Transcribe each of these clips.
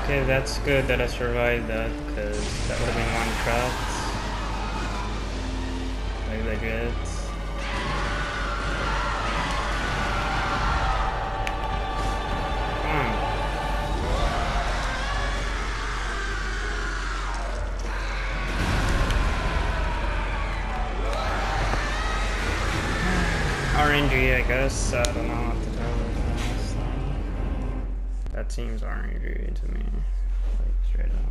Okay, that's good that I survived that, because that would have been one shot. Like legit. Come on. RNG, I guess. I don't know what to tell you. That seems RNG to me. Like, straight up.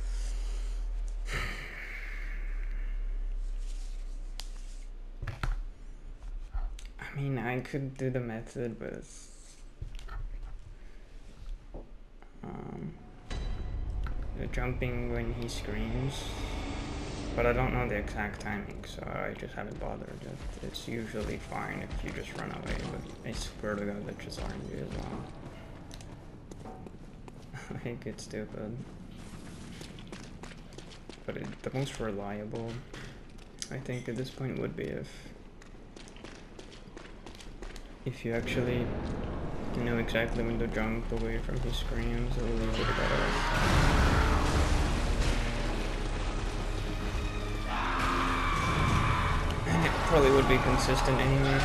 I mean, I could do the method with jumping when he screams, but I don't know the exact timing, so I just haven't bothered. It's usually fine if you just run away, but I swear to God, that's just RNG as well. Like, it's stupid. But the most reliable, I think, at this point would be if you actually know exactly when to jump away from his screams, it'll leave it better. And it probably would be consistent anyway.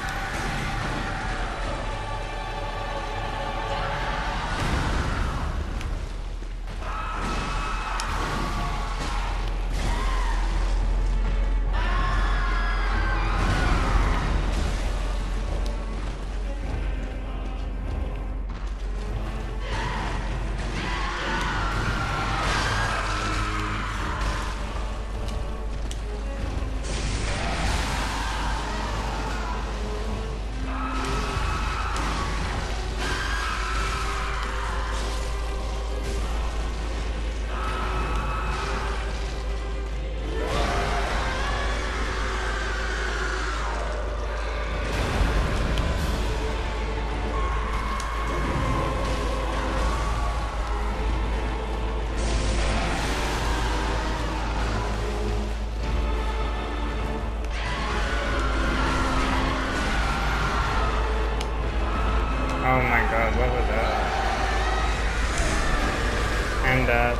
Oh my God, what was that? And that.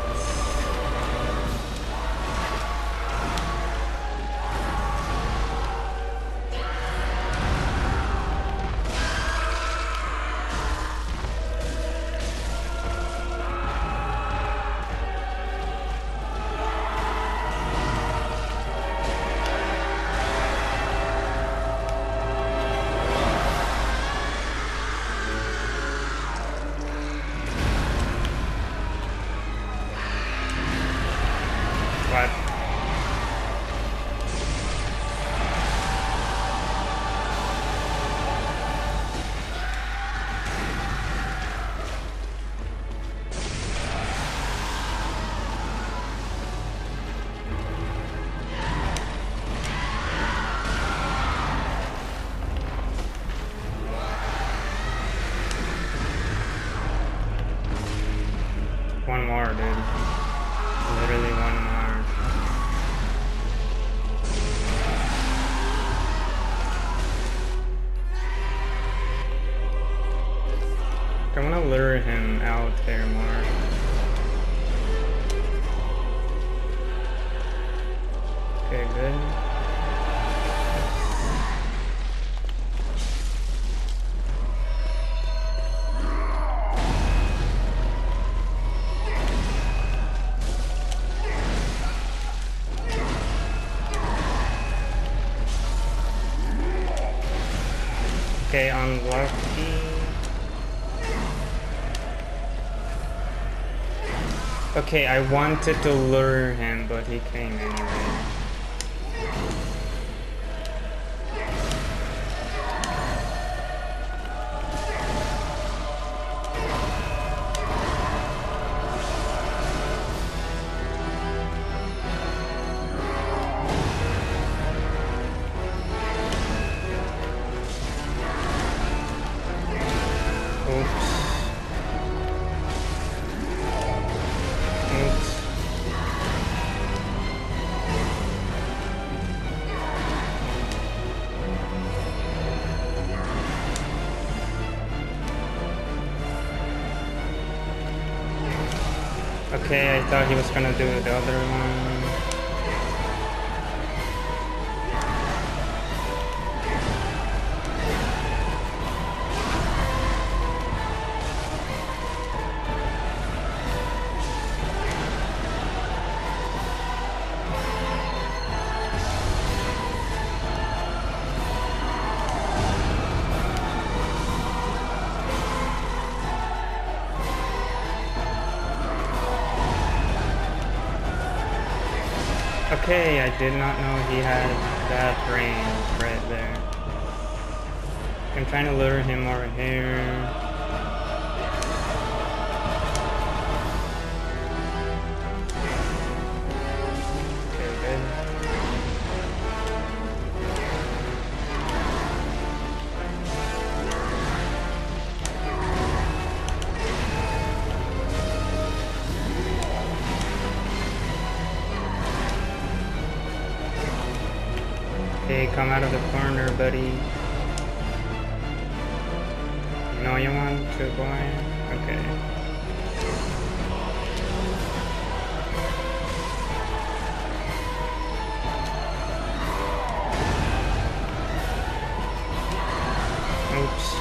One more, dude. Literally one more. I wanna lure him out there more. Okay, good. Okay, unlucky. Okay, I wanted to lure him, but he came anyway. Okay, I thought he was gonna do the other one. Okay, I did not know he had that range right there. I'm trying to lure him over here. Okay, good. Okay, come out of the corner, buddy. You know you want to, boy? Okay. Oops.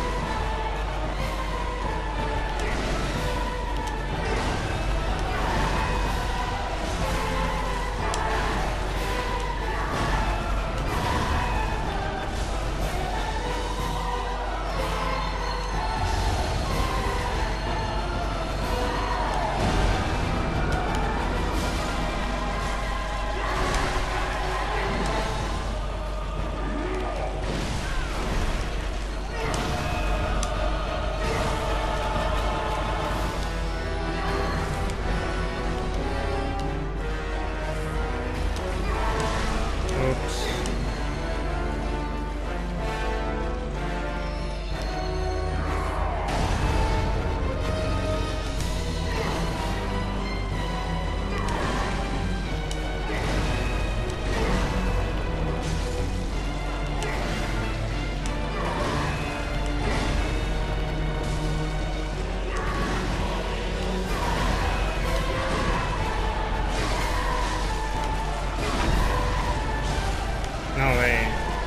No way.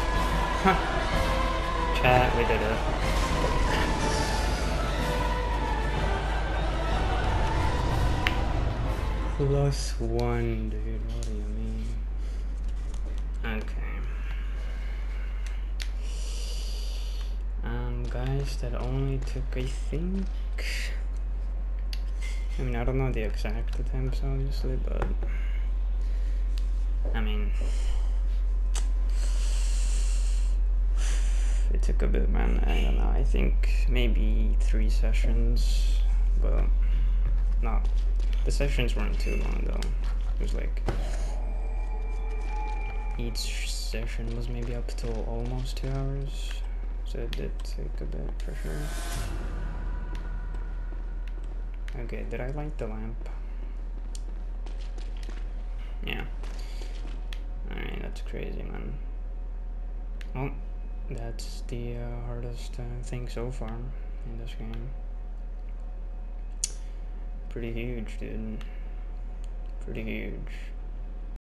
Chat, we did it. +1, dude. What do you mean? Okay. Guys, that only took, I think... I mean, I don't know the exact attempts, obviously, but... I mean... It took a bit, man. I don't know. I think maybe 3 sessions, but not. The sessions weren't too long though. It was like each session was maybe up to almost 2 hours, so it did take a bit for sure. Okay, did I light the lamp? Yeah. Alright, that's crazy, man. Well, that's the hardest thing so far in this game. Pretty huge, dude. Pretty huge.